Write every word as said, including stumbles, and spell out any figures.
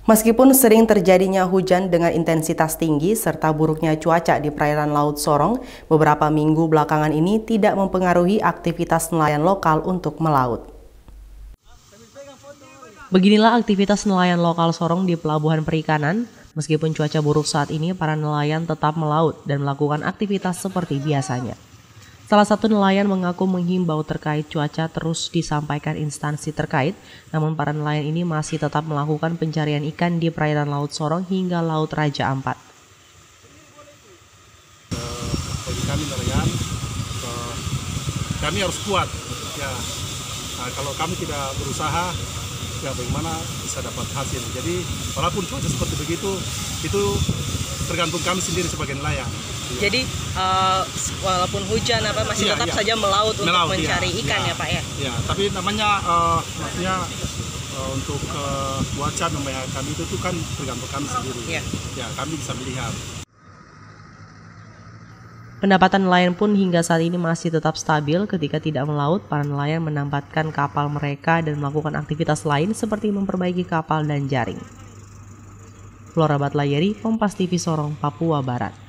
Meskipun sering terjadinya hujan dengan intensitas tinggi serta buruknya cuaca di perairan Laut Sorong, beberapa minggu belakangan ini tidak mempengaruhi aktivitas nelayan lokal untuk melaut. Beginilah aktivitas nelayan lokal Sorong di Pelabuhan Perikanan. Meskipun cuaca buruk saat ini, para nelayan tetap melaut dan melakukan aktivitas seperti biasanya. Salah satu nelayan mengaku menghimbau terkait cuaca terus disampaikan instansi terkait, namun para nelayan ini masih tetap melakukan pencarian ikan di perairan Laut Sorong hingga Laut Raja Ampat. Uh, bagi kami nelayan, uh, kami harus kuat. Ya, nah, kalau kami tidak berusaha, ya bagaimana bisa dapat hasil. Jadi walaupun cuaca seperti begitu, itu tergantung kami sendiri sebagai nelayan. Jadi uh, walaupun hujan apa masih iya, tetap iya. saja melaut untuk melaut, mencari iya, ikan iya. ya Pak ya? Ya, tapi namanya uh, maksudnya uh, untuk uh, cuaca namanya kami itu tuh kan tergantung kami sendiri. Iya. Ya, kami bisa melihat. Pendapatan nelayan pun hingga saat ini masih tetap stabil. Ketika tidak melaut, para nelayan menempatkan kapal mereka dan melakukan aktivitas lain seperti memperbaiki kapal dan jaring. Flora Batlayeri, Kompas T V Sorong, Papua Barat.